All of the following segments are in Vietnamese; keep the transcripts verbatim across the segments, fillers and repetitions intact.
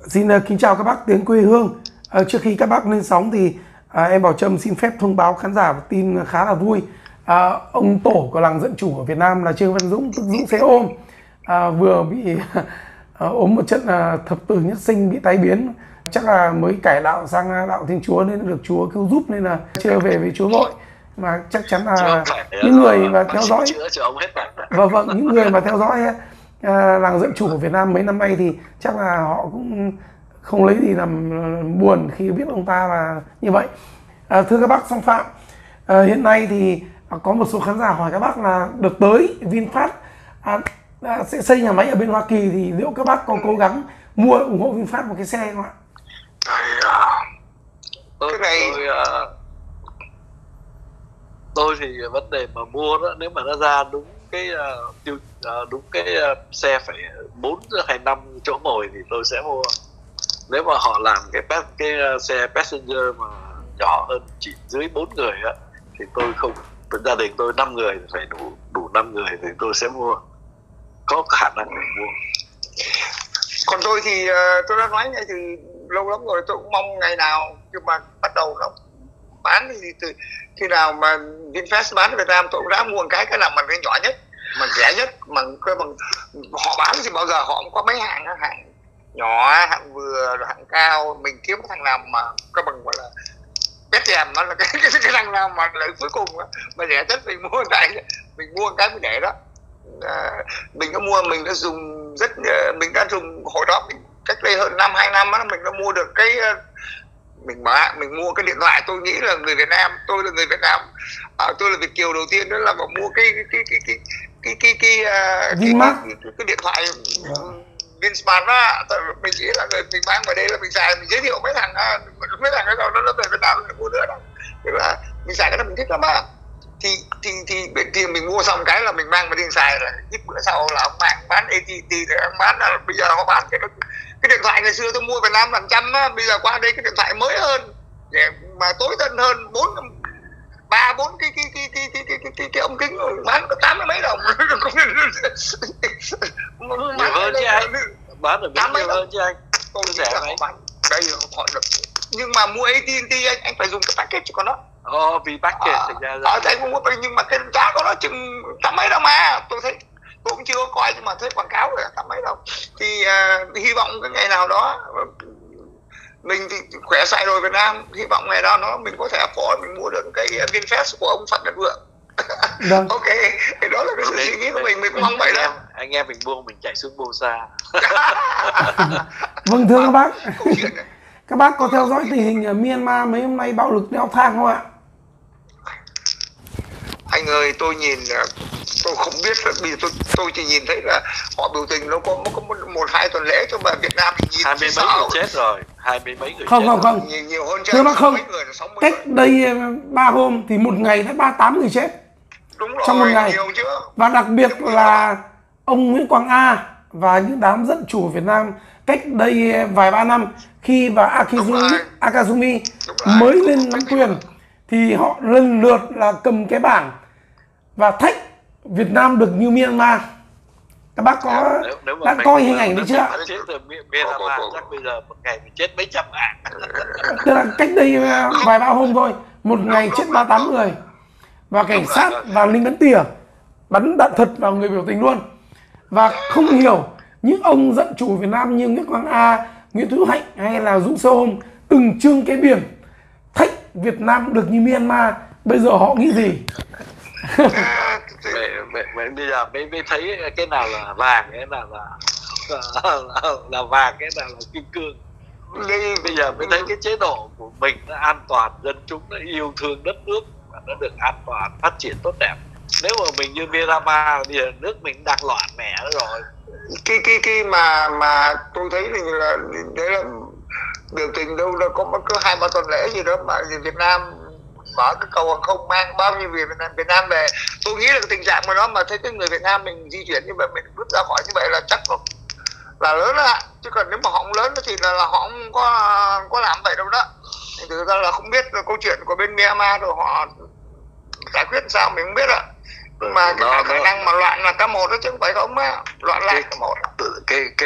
Xin uh, kính chào các bác tiếng quê hương. Uh, trước khi các bác lên sóng thì uh, em Bảo Trâm xin phép thông báo khán giả một tin khá là vui. Uh, ông tổ của làng Dân Chủ ở Việt Nam là Trương Văn Dũng, tức Dũng xe ôm, uh, vừa bị uh, ốm một trận uh, thập tử nhất sinh, bị tai biến. Chắc là mới cải đạo sang đạo Thiên Chúa nên được Chúa cứu giúp, nên là chưa về với Chúa vội. Mà chắc chắn là những người mà theo dõi, vâng vâng, những người mà theo dõi À, làng Dân Chủ của Việt Nam mấy năm nay thì chắc là họ cũng không lấy gì làm buồn khi biết ông ta là như vậy. À, thưa các bác Song Phạm, à, hiện nay thì có một số khán giả hỏi các bác là đợt tới VinFast à, à, sẽ xây nhà máy ở bên Hoa Kỳ, thì liệu các bác có cố gắng mua ủng hộ VinFast một cái xe không ạ? Tôi, cái này tôi, uh, tôi thì vấn đề mà mua đó, nếu mà nó ra đúng cái uh, tiêu uh, đúng cái uh, xe phải bốn hay năm chỗ ngồi thì tôi sẽ mua. Nếu mà họ làm cái cái uh, xe passenger mà nhỏ hơn, chỉ dưới bốn người á, thì tôi không, gia đình tôi năm người thì phải đủ đủ năm người thì tôi sẽ mua, có khả năng để mua. Còn tôi thì uh, tôi đã nói ngay từ lâu lắm rồi, tôi cũng mong ngày nào nhưng mà bắt đầu nó bán thì từ khi nào mà VinFast bán ở Việt Nam tôi cũng đã mua một cái cái nào mà cái nhỏ nhất, mà rẻ nhất, mà cái bằng họ bán thì bao giờ họ cũng có mấy hàng, hàng nhỏ, hạng vừa, hạng cao. Mình kiếm cái thằng nào mà cái bằng gọi là bét dèm, nó là cái cái, cái thằng nào mà lợi cuối cùng đó, mà rẻ nhất mình mua tại mình mua cái mình để đó. À, mình đã mua, mình đã dùng rất mình đã dùng hồi đó mình cách đây hơn năm hai năm đó, mình đã mua được cái mình bán mình mua cái điện thoại. Tôi nghĩ là người Việt Nam, tôi là người Việt Nam, à, tôi là Việt kiều đầu tiên đó là mà mua cái cái cái cái cái cái cái cái, cái, cái, cái, cái điện thoại VinSmart đó. Mình nghĩ là người mình mang vào đây là mình xài, mình giới thiệu mấy thằng mấy thằng cái đó nó về Việt Nam mình mua nữa đó, tức là mình xài cái đó mình thích lắm á. Thì thì thì bên kia mình mua xong cái là mình mang vào đi xài, là ít bữa sau là ông bạn bán a tê tê rồi ông bán là bây giờ họ bán cái đó. Cái điện thoại ngày xưa tôi mua Việt Nam bằng trăm á, bây giờ qua đây cái điện thoại mới hơn để mà tối tân hơn, bốn ba bốn cái cái cái cái cái cái cái, cái, cái ống kính bán có tám mươi mấy đồng. Nhiều hơn chứ anh, bán được tám mấy hơn chứ anh. Tôi rẻ này đây họ được, nhưng mà mua a tê tê anh anh phải dùng cái package của nó. Ồ, vì package à, thành ra ở đây cũng mua, nhưng mà cái giá của nó chừng tám mấy đồng mà tôi thấy, tôi cũng chưa có coi nhưng mà thấy quảng cáo rồi tám mấy đồng. Thì uh, hy vọng cái ngày nào đó mình thì khỏe xài rồi Việt Nam, hy vọng ngày đó nó mình có thể afford mình mua được cái VinFast của ông Phạm Nhật Vượng. Ok, thì đó là cái sự suy nghĩ của mình, mình cũng mong vậy đó. Anh em mình buông mình chạy xuống bô xa. Vâng, thưa các bác, các bác có theo dõi tình hình ở Myanmar mấy hôm nay bạo lực leo thang không ạ? Anh ơi, tôi nhìn tôi không biết là bây giờ tôi tôi chỉ nhìn thấy là họ biểu tình nó có có một, một hai tuần lễ cho mà Việt Nam mình nhìn hai mươi mấy người chết rồi, hai mươi mấy người không chết không không nhiều, nhiều hơn thưa bác không, người, cách người. đây ba hôm thì một ngày đã ba mươi tám người chết. Đúng rồi, trong một ngày. Và đặc biệt đúng là rồi. Ông Nguyễn Quang A và những đám dân chủ Việt Nam cách đây vài ba năm khi và Akizumi, Akazumi mới lên nắm quyền thì họ lần lượt là cầm cái bảng và thách Việt Nam được như Myanmar. Các bác có nếu, nếu đã coi hình ảnh đấy chưa? Chết từ Myanmar chắc bây giờ một ngày mình chết mấy trăm ngàn. Tức là cách đây vài ba hôm thôi, một ngày chết ba mươi tám người. Và cảnh sát và lính bắn tỉa bắn đạn thật vào người biểu tình luôn. Và không hiểu những ông dân chủ Việt Nam như Nguyễn Quang A, Nguyễn Hữu Hạnh hay là Dũng xe ôm từng trương cái biển thách Việt Nam được như Myanmar, bây giờ họ nghĩ gì? Bây giờ mới, mới thấy cái nào là vàng, cái nào là là, là, là vàng, cái nào là kim cương. Bây giờ mới thấy cái chế độ của mình nó an toàn, dân chúng nó yêu thương đất nước và nó được an toàn, phát triển tốt đẹp. Nếu mà mình như Myanmar thì nước mình đang loạn mẹ rồi. Cái cái cái mà mà tôi thấy thì là đấy là biểu tình đâu là có có hai ba tuần lễ gì đó mà Việt Nam mở cái cầu hàng không mang bao nhiêu người Việt Nam, Việt Nam về. Tôi nghĩ là cái tình trạng mà đó mà thấy cái người Việt Nam mình di chuyển như vậy, mình bước ra khỏi như vậy là chắc là, là lớn đó. Chứ còn nếu mà họ không lớn thì là, là họ không có có làm vậy đâu đó. Thực ra là không biết là câu chuyện của bên Myanmar rồi họ giải quyết sao mình không biết ạ. Nhưng mà cái đó, khả năng mà loạn là cả một đó chứ không phải không á, loạn lại cả một. Cái cái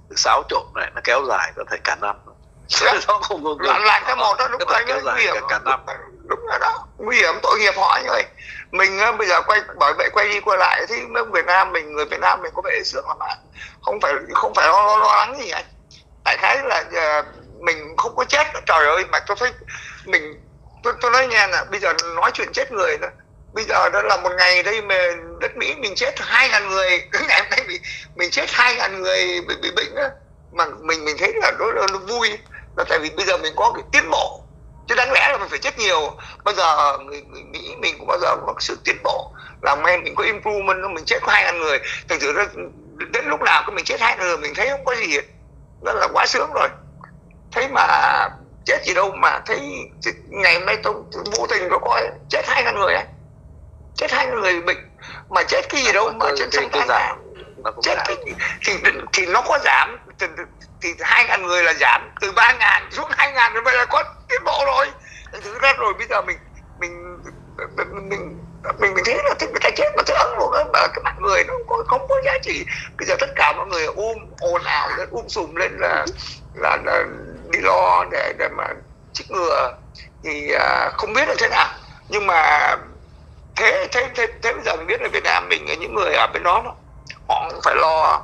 xáo trộn này nó kéo dài có thể cả năm. Nó không có là, là cái một đó, đúng rồi, kéo dài cả, cả năm. Đúng rồi đó, nguy hiểm, tội nghiệp họ như vậy. Mình bây giờ quay bởi vậy quay đi quay lại thì Việt Nam mình, người Việt Nam mình có vẻ sướng lắm bạn, không phải không phải lo, lo, lo lắng gì anh. Đại khái là uh, mình không có chết. Trời ơi, mà tôi thấy mình tôi, tôi nói nghe là bây giờ nói chuyện chết người đó. Bây giờ đó là một ngày đây mà đất Mỹ mình chết hai ngàn người, cái ngày hôm nay mình, mình chết hai ngàn người bị, bị bệnh đó. Mà mình mình thấy là đó là vui, là tại vì bây giờ mình có cái tiến bộ, chứ đáng lẽ là mình phải chết nhiều. Bây giờ người, người Mỹ mình cũng bao giờ có sự tiến bộ, làm em mình có improvement, mình chết có hai ngàn người, thành thử ra đến lúc nào cái mình chết hai ngàn người mình thấy không có gì hết, đó là quá sướng rồi. Thấy mà chết gì đâu mà thấy ngày hôm nay tôi, tôi vô tình có coi chết hai ngàn người ấy, chết hai ngàn người bệnh mà chết cái gì đâu mà chết xanh tan giảm, chết cái, thì thì nó có giảm thì, thì hai ngàn người là giảm từ ba ngàn xuống hai ngàn rồi, bây giờ có tiến bộ rồi. Thực ra rồi bây giờ mình mình mình mình mình, mình thấy là thích người ta chết mà thấy ấn luôn đó, mà cái mặt người nó không có, không có giá trị. Bây giờ tất cả mọi người ôm ồn ào lên, um sùm lên là, là là đi lo để để mà chích ngừa thì uh, không biết là thế nào, nhưng mà thế thế thế, thế bây giờ mình biết là Việt Nam mình, những người ở bên đó, đó họ cũng phải lo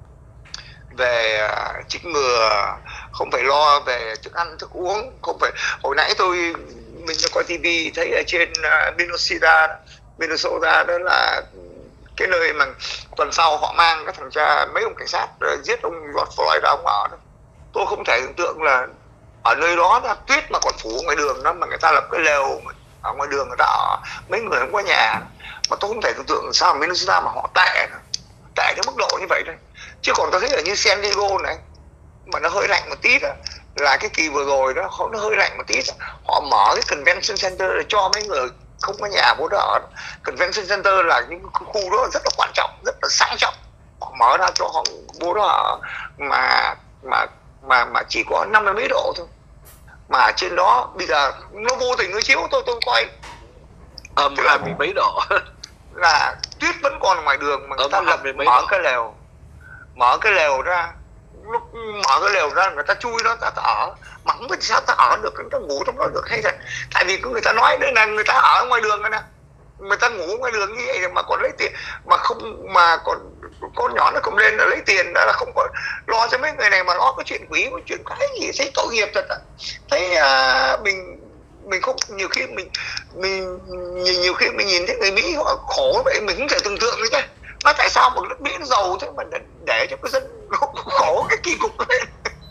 về uh, chích ngừa, không phải lo về thức ăn thức uống, không phải. Hồi nãy tôi mình coi tivi thấy ở trên uh, Minnesota Minnesota đó là cái nơi mà tuần sau họ mang các thằng cha mấy ông cảnh sát uh, giết ông George Floyd ra ông ở đó. Tôi không thể tưởng tượng là ở nơi đó, đó tuyết mà còn phủ ngoài đường đó, mà người ta lập cái lều ở ngoài đường, người ta ở mấy người không có nhà, mà tôi không thể tưởng tượng sao Minnesota mà họ tệ tệ đến mức độ như vậy thôi. Chứ còn tôi thấy ở như San Diego này mà nó hơi lạnh một tí đó, là cái kỳ vừa rồi đó nó hơi lạnh một tí đó, họ mở cái convention center để cho mấy người không có nhà vô đó ở. Convention center là những khu đó rất là quan trọng, rất là sang trọng, họ mở ra cho họ vô đó ở, mà mà mà mà chỉ có năm mươi mấy độ thôi, mà trên đó bây giờ nó vô tình nó chiếu tôi tôi coi âm hai mươi mấy độ là tuyết vẫn còn ngoài đường mà người ta lập mở cái lều mở cái lều ra lúc mở cái lều ra người ta chui đó, ta, ta ở mà không biết sao ta ở được, người ta ngủ trong đó được hay thật. Tại vì người ta nói đây là người ta ở ngoài đường rồi nè, người ta ngủ ngoài đường như vậy mà còn lấy tiền, mà không mà còn con nhỏ nó cũng lên là lấy tiền, đó là không có lo cho mấy người này, mà lo cái chuyện quỷ, cái chuyện cái gì thấy tội nghiệp thật. Thấy à, mình mình không, nhiều khi mình mình nhiều, nhiều khi mình nhìn thấy người Mỹ họ khổ vậy mình không thể tưởng tượng nữa chứ. Nó tại sao một nước Mỹ nó giàu thế mà để, để cho cái dân khổ cái kỳ cục lên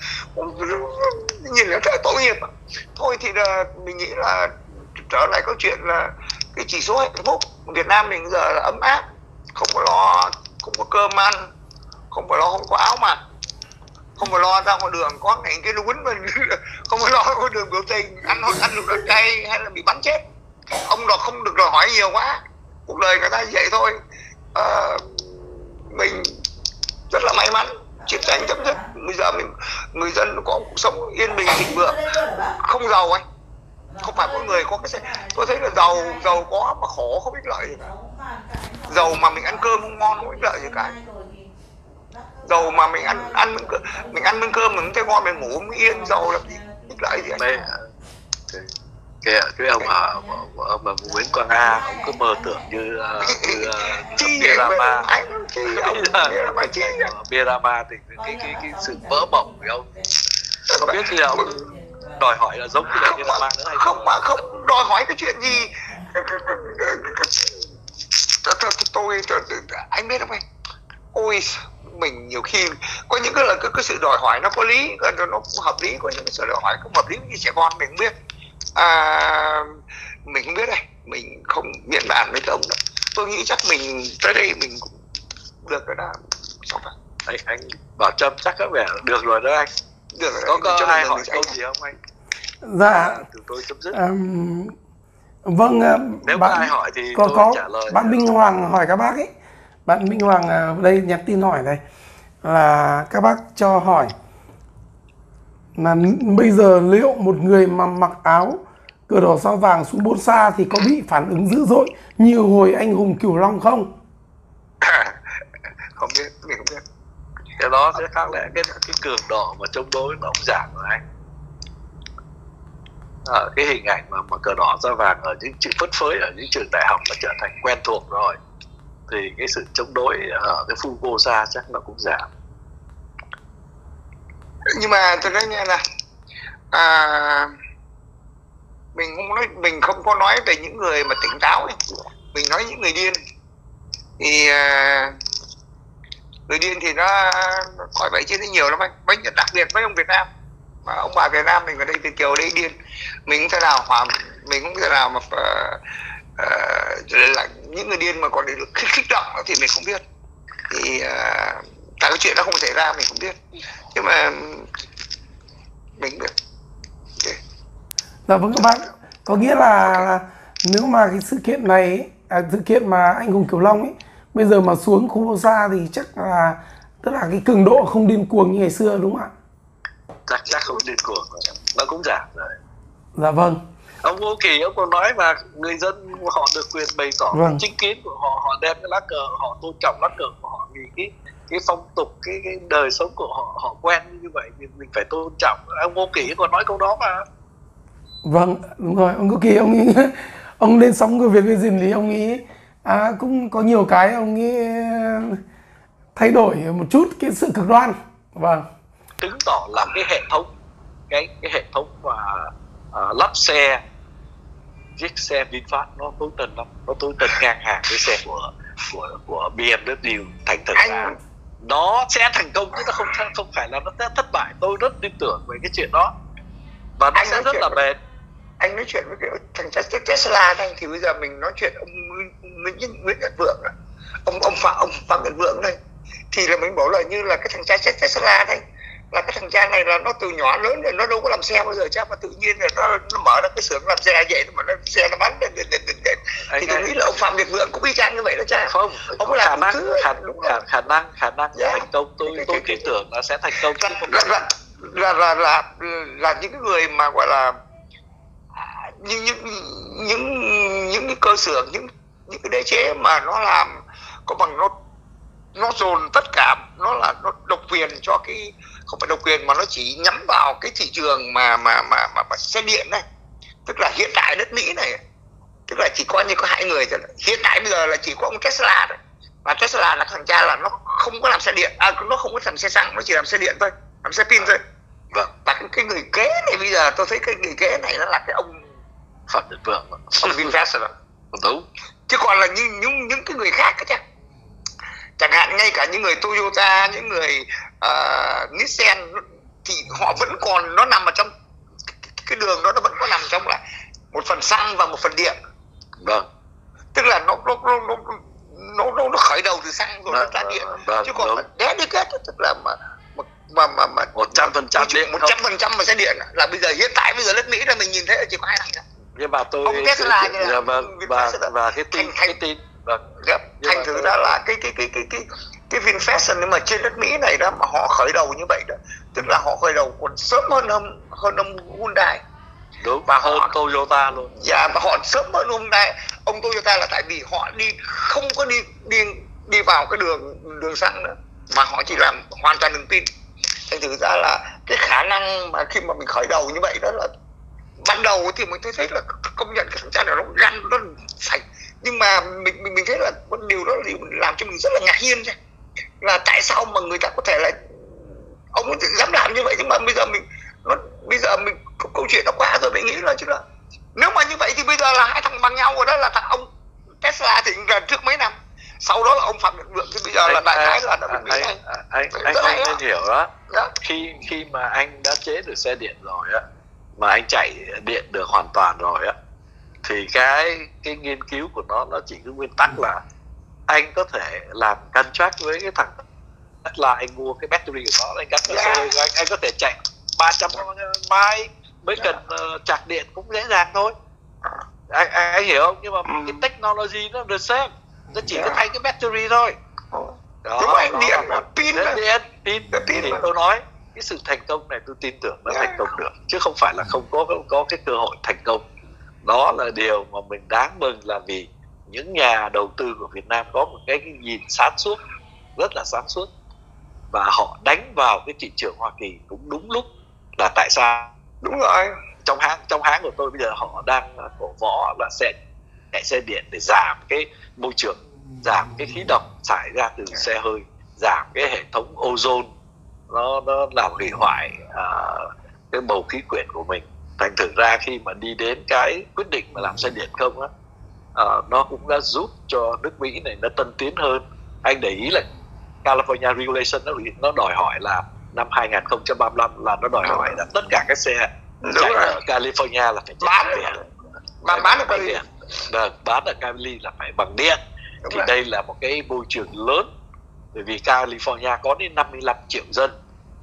nhìn nó rất là tội nghiệp. Thôi thì là mình nghĩ là trở lại câu chuyện là cái chỉ số hạnh phúc Việt Nam mình giờ là ấm áp, không có lo, không có cơm ăn, không phải lo không có áo mặc, không phải lo ra ngoài đường có ngày cái nó quýnh mình, không phải lo ra ngoài đường biểu tình ăn ăn được đợt cay hay là bị bắn chết. Ông đó không được đòi hỏi nhiều quá, cuộc đời người ta vậy thôi. À, mình rất là may mắn, chiến tranh chấm dứt, bây giờ mình người dân có cuộc sống yên bình thịnh vượng, không giàu anh, không phải mỗi người có cái xe. Tôi thấy là giàu giàu có mà khổ không ích lợi gì cả. Giàu mà mình ăn cơm không ngon không ích lợi gì cả. Giàu mà mình ăn ăn mình ăn miếng cơm mình không thấy ngon, mình ngủ không yên, giàu là ích lợi gì anh. cái cái ông ở ông mà Nguyễn Quang A, ông cứ mơ tưởng như như Birama, Birama thì cái cái cái sự vỡ bổng của ông không biết thì ông đòi hỏi là giống như là Birama nữa hay không? Không mà không đòi hỏi cái chuyện gì. Tôi anh biết không anh? Ôi mình nhiều khi có những cái là cái, cái sự đòi hỏi nó có lý, nó hợp lý, có những cái sự đòi hỏi không hợp lý như trẻ con mình không biết. À, mình không biết đây, mình không miễn bàn với ông đâu. Tôi nghĩ chắc mình tới đây mình cũng được rồi đó. Anh, anh Bảo Trâm chắc có vẻ được rồi đó anh. Được rồi. Có, có ai hỏi câu gì không anh? Dạ. Từ tôi chấm dứt. Um, vâng. Nếu bạn, có ai hỏi thì có, tôi có, trả lời. Bạn Minh Hoàng hỏi các bác ấy. Bạn Minh Hoàng đây nhắn tin hỏi này là các bác cho hỏi là bây giờ liệu một người mà mặc áo cờ đỏ sao vàng xuống bốn xa thì có bị phản ứng dữ dội như hồi anh hùng Cửu Long không? Không biết, mình không biết. cái đó sẽ khác lẽ cái cái cường độ mà chống đối nó cũng giảm rồi anh. À, cái hình ảnh mà, mà cờ đỏ da vàng ở những chữ phất phới ở những trường đại học mà trở thành quen thuộc rồi thì cái sự chống đối ở cái Fukuoka chắc nó cũng giảm. Nhưng mà tôi nói nghe là à, mình không nói mình không có nói về những người mà tỉnh táo ấy. Mình nói những người điên thì à, người điên thì nó, nó coi vậy chứ nó nhiều lắm anh. Mấy đặc biệt mấy ông Việt Nam mà ông bà Việt Nam mình ở đây từ Kiều đây điên, mình không thể nào hòa mình không thể nào mà uh, uh, là những người điên mà còn được khích khích động thì mình không biết, thì uh, tại cái chuyện đó không xảy ra mình không biết, nhưng mà mình biết. Okay. Dạ vâng các bạn, có nghĩa là nếu mà cái sự kiện này à, sự kiện mà anh hùng Kiều Long ấy bây giờ mà xuống khu Vô Sa thì chắc là tức là cái cường độ không điên cuồng như ngày xưa đúng không ạ? Chắc chắc không điên cuồng rồi, nó cũng giảm rồi. Dạ vâng. Ông Ngô Kỳ ông còn nói mà người dân họ được quyền bày tỏ vâng. chính kiến của họ, họ đem cái lá cờ, họ tôn trọng lá cờ của họ vì cái cái phong tục, cái cái đời sống của họ, họ quen như vậy thì mình phải tôn trọng. Ông Ngô Kỳ còn nói câu đó mà. Vâng, đúng rồi. Ông Ngô Kỳ ông nghĩ ông lên sóng của Việt Vision thì ông nghĩ à, cũng có nhiều cái ông nghĩ thay đổi một chút cái sự cực đoan. Vâng. Chứng tỏ là cái hệ thống cái cái hệ thống mà uh, lắp xe chiếc xe VinFast nó tối tân lắm, nó tối tân ngang hàng với xe của của của bê em vê thành thực ra nó sẽ thành công chứ nó không không phải là nó sẽ thất bại. Tôi rất tin tưởng về cái chuyện đó và nó anh sẽ rất là bền. Anh nói chuyện với cái thằng Tesla này thì bây giờ mình nói chuyện ông Nguyễn Nguyễn Nhật Vượng này. ông ông Phạm ông Phạm Nhật Vượng này thì là mình bảo là như là cái thằng cha Tesla đây là cái thằng cha này là nó từ nhỏ lớn rồi nó đâu có làm xe bao giờ chứ, mà tự nhiên là nó, nó mở ra cái xưởng làm xe vậy mà nó xe nó bắn lên, lên, lên, lên, lên. Thì tôi nghĩ là ông Phạm Nhật Vượng cũng y chang như vậy đó cha. Không, ông có làm khả năng thứ khả, khả, khả năng khả năng yeah. thành công tôi cái, tôi tin tưởng là sẽ thành công. Là là, là, là là là là những cái người mà gọi là những những những những cái cơ xưởng, những những cái đế chế mà nó làm có bằng nó nó dồn tất cả, nó là nó độc quyền cho cái, không phải độc quyền mà nó chỉ nhắm vào cái thị trường mà mà mà mà, mà xe điện này. Tức là hiện tại đất Mỹ này tức là chỉ có như có hai người thôi. Hiện tại bây giờ là chỉ có ông Tesla thôi, và Tesla là thằng cha là nó không có làm xe điện, à, nó không có làm xe xăng, nó chỉ làm xe điện thôi, làm xe pin thôi. Vâng. Và cái, cái người kế này bây giờ tôi thấy cái người kế này nó là cái ông Phạm Nhật Vượng, ông VinFast rồi. Đúng. Chứ còn là những những những cái người khác chứ. Chẳng hạn ngay cả những người Toyota, những người uh, Nissan thì họ vẫn còn, nó nằm ở trong cái đường đó, nó vẫn có nằm trong là một phần xăng và một phần điện. Vâng. Tức là nó nó nó nó nó, nó, nó khởi đầu từ xăng rồi vâng, nó ra điện. Vâng, chứ còn mà dedicated tức là mà mà mà mà một trăm phần trăm điện, một trăm phần trăm mà xe điện là bây giờ hiện tại bây giờ đất Mỹ là mình nhìn thấy là chỉ có hai thằng thôi. Nhưng mà tôi ông Tesla như là vâng, và, và cái tin thành, cái tin vâng. Yep. Thành thử ra là cái cái cái cái cái cái VinFast nhưng mà trên đất Mỹ này đó mà họ khởi đầu như vậy đó, tức là họ khởi đầu còn sớm hơn ông hơn ông Hyundai. Đúng, và hơn họ, Toyota luôn. Dạ, và họ sớm hơn Hyundai. Ông Toyota là tại vì họ đi không có đi đi đi vào cái đường đường xăng nữa, mà họ chỉ làm hoàn toàn đường pin. Thành thử ra là cái khả năng mà khi mà mình khởi đầu như vậy đó là ban đầu thì mình thấy là công nhận cái thằng cha này nó gan nó sạch, nhưng mà mình mình mình thấy là một điều đó là điều làm cho mình rất là ngạc nhiên chứ, là tại sao mà người ta có thể là ông ấy dám làm như vậy. Nhưng mà bây giờ mình nó bây giờ mình câu chuyện nó qua rồi, mình nghĩ là chứ là nếu mà như vậy thì bây giờ là hai thằng bằng nhau rồi đó, là thằng ông Tesla thì lần trước mấy năm, sau đó là ông Phạm Nhật Vượng, thì bây giờ anh, là đại khái là nó anh anh anh, anh, anh, anh nên hiểu đó. Đó. Khi khi mà anh đã chế được xe điện rồi á, mà anh chạy điện được hoàn toàn rồi á, thì cái cái nghiên cứu của nó nó chỉ có nguyên tắc là anh có thể làm contract với cái thằng Tesla, anh mua cái battery của nó, anh gắn vào xe của anh, anh có thể chạy ba trăm mai mới cần uh, chạc điện cũng dễ dàng thôi. Anh, anh, anh hiểu không? Nhưng mà cái technology nó the same, nó chỉ có thay cái battery thôi. Đó, đó, anh điện đó, pin điện pin pin thì tôi nói cái sự thành công này tôi tin tưởng nó thành công được, chứ không phải là không có có cái cơ hội thành công. Đó là điều mà mình đáng mừng, là vì những nhà đầu tư của Việt Nam có một cái, cái nhìn sáng suốt, rất là sáng suốt. và họ đánh vào cái thị trường Hoa Kỳ cũng đúng lúc. Là tại sao? Đúng rồi, trong hãng trong hãng của tôi bây giờ họ đang cổ võ là xe chạy xe điện để giảm cái môi trường, giảm cái khí độc thải ra từ xe hơi, giảm cái hệ thống ozone nó nó làm hủy hoại à, cái bầu khí quyển của mình. Thành thử ra khi mà đi đến cái quyết định mà làm xe điện không á, à, nó cũng đã giúp cho nước Mỹ này nó tân tiến hơn. Anh để ý là California regulation nó nó đòi hỏi là năm hai không ba lăm là nó đòi hỏi là tất cả các xe chạy ở California là phải bán chạy điện, bán bán được bằng điện, được bán ở Cali là phải bằng điện. Đúng thì rồi. Đây là một cái môi trường lớn, bởi vì California có đến năm mươi lăm triệu dân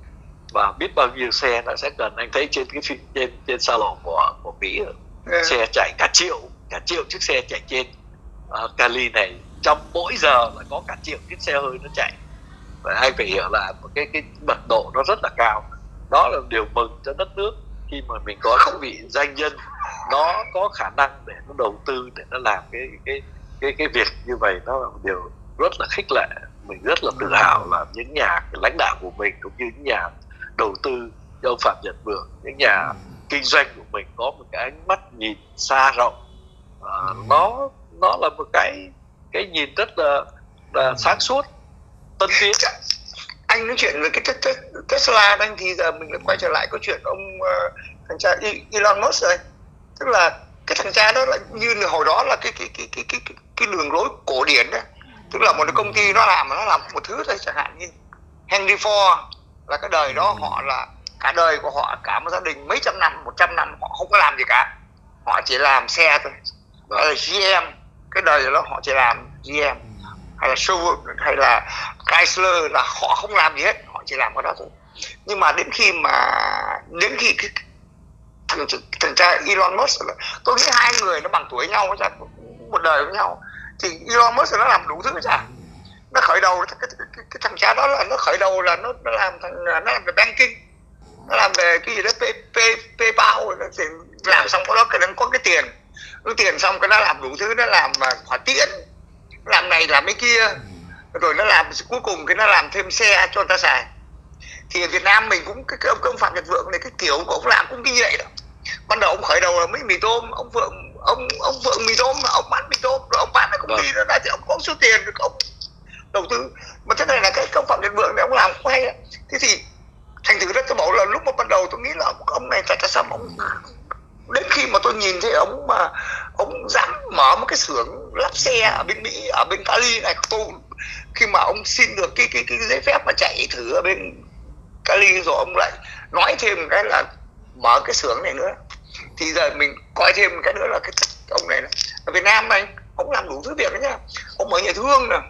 và biết bao nhiêu xe nó sẽ cần. Anh thấy trên cái phim trên trên salon của của Mỹ, Yeah. xe chạy cả triệu cả triệu chiếc xe chạy trên uh, Cali này, trong mỗi giờ là có cả triệu chiếc xe hơi nó chạy. Và anh phải hiểu là một cái cái mật độ nó rất là cao. Đó là điều mừng cho đất nước khi mà mình có các vị doanh nhân nó có khả năng để nó đầu tư, để nó làm cái cái cái cái việc như vậy. Nó là một điều rất là khích lệ. Mình rất là tự hào là những nhà lãnh đạo của mình cũng như những nhà đầu tư như ông Phạm Nhật Vượng, những nhà kinh doanh của mình có một cái ánh mắt nhìn xa rộng. À, nó nó là một cái cái nhìn rất là, là sáng suốt, tân tiến. Anh nói chuyện về cái Tesla anh thì giờ mình lại quay trở lại câu chuyện ông uh, thằng cha Elon Musk rồi. Tức là cái thằng cha đó là như hồi đó là cái cái cái cái cái cái, cái đường lối cổ điển đó. Tức là một cái công ty nó làm nó làm một thứ thôi, chẳng hạn như Henry Ford là cái đời đó họ là cả đời của họ, cả một gia đình mấy trăm năm, một trăm năm họ không có làm gì cả, họ chỉ làm xe thôi. Hay là giê em, cái đời đó họ chỉ làm giê em, hay là Chevrolet, hay là Chrysler là họ không làm gì hết, họ chỉ làm cái đó thôi. Nhưng mà đến khi mà đến khi cái thằng thằng cha Elon Musk, tôi nghĩ hai người nó bằng tuổi nhau, một đời với nhau, thì Elon Musk nó làm đủ thứ ra. Nó khởi đầu cái, cái, cái, cái thằng cha đó là nó khởi đầu là nó, nó làm thằng nó làm về banking, nó làm về cái gì đó pay, pay, PayPal, nó làm xong có đó cái nó có cái tiền, nó tiền xong cái nó làm đủ thứ, nó làm hỏa tiễn, nó làm này làm cái kia, rồi nó làm cuối cùng cái nó làm thêm xe cho người ta xài. Thì ở Việt Nam mình cũng cái, cái ông công Phạm Nhật Vượng này, cái kiểu của ông làm cũng như vậy đó. Ban đầu ông khởi đầu là mấy mì tôm, ông Vượng ông ông Vượng mì tôm, ông bán mì tôm, rồi ông bán cái công ty đó ra thì ông có số tiền rồi ông đầu tư. Mà thế này là cái công Phạm Nhật Vượng này ông làm cũng hay. Thế thì thành thử rất tôi bảo là lúc mà ban đầu tôi nghĩ là ông, ông này tại sao ông, đến khi mà tôi nhìn thấy ông mà ông dám mở một cái xưởng lắp xe ở bên Mỹ, ở bên Cali này, tôi khi mà ông xin được cái cái cái giấy phép mà chạy thử ở bên Cali rồi ông lại nói thêm một cái là mở cái xưởng này nữa, thì giờ mình coi thêm một cái nữa là cái ông này ở Việt Nam này ông làm đủ thứ việc đấy nhá. Ông mở nhà thương nè,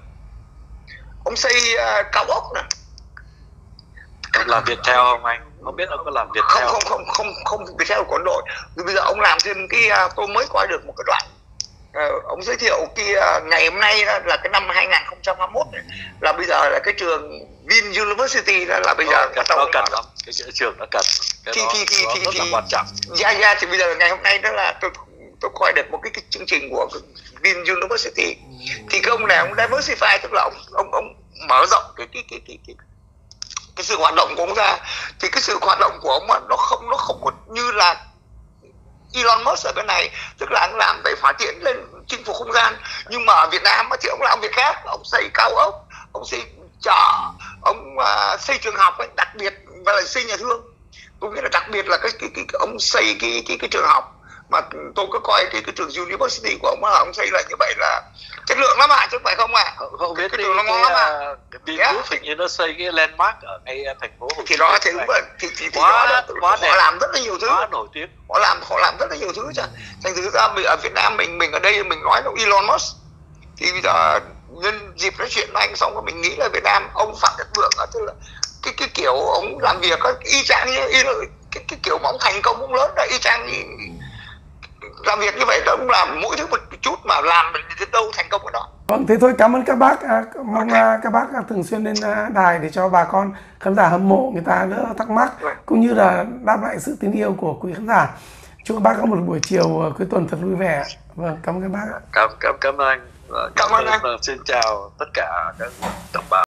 ông xây uh, cao ốc nè. Ông làm Viettel không anh? Không biết ông có làm Viettel không? Không không không không không Viettel của quân đội. Rồi bây giờ ông làm thêm cái uh, tôi mới coi được một cái đoạn uh, ông giới thiệu cái uh, ngày hôm nay là cái năm hai không hai mốt này, là bây giờ là cái trường Vin University là, là bây giờ nó, nó cần lắm, cái trường nó cần cái thì, đó, thì, thì, nó thì, rất thì, là quan trọng. Dạ dạ thì bây giờ ngày hôm nay đó là tôi tôi coi được một cái, cái chương trình của Vin University, thì cái ông này ông diversify, tức là ông ông ông mở rộng cái cái cái cái cái, cái sự hoạt động của ông ra. Thì cái sự hoạt động của ông nó không nó không có như là Elon Musk ở bên này, tức là ông làm về phát triển lên chinh phục không gian. Nhưng mà ở Việt Nam thì ông làm việc khác, ông xây cao ốc, ông xây chợ, ông uh, xây trường học ấy, đặc biệt và là xây nhà thương. Tôi nghĩ là đặc biệt là cái cái, cái, cái ông xây cái cái cái trường học mà tôi có coi cái cái trường University của ông là ông xây lại như vậy là chất lượng lắm à, chứ không phải không à. Không, không biết cái đi, trường nó ngon lắm à. Cái Vingroup hình như nó xây cái landmark ở ngay thành phố Hồ Chí Minh. Thì đó thì đúng rồi, thì, thì, thì quá, đó, quá họ làm rất là nhiều thứ, quá nổi tiếng. họ làm họ làm rất là nhiều thứ chứ. Thành thử ra mình ở Việt Nam mình mình ở đây mình nói là Elon Musk, thì bây giờ nhân dịp nói chuyện với anh xong rồi mình nghĩ là Việt Nam ông Phạm Nhật Vượng tức là cái cái kiểu ông làm việc có y chang như y, cái cái kiểu mà ông thành công cũng lớn là y chang như làm việc như vậy đó, ông làm mỗi thứ một chút mà làm đến đâu thành công cái đó. Vâng, thế thôi, cảm ơn các bác. À, mong okay. các bác thường xuyên lên đài để cho bà con khán giả hâm mộ người ta đỡ thắc mắc, right. cũng như là đáp lại sự tin yêu của quý khán giả. Chúc các bác có một buổi chiều cuối tuần thật vui vẻ. Vâng, cảm ơn các bác. Cảm cảm cảm ơn anh. Cảm, cảm ơn anh. Xin chào tất cả các đồng bào.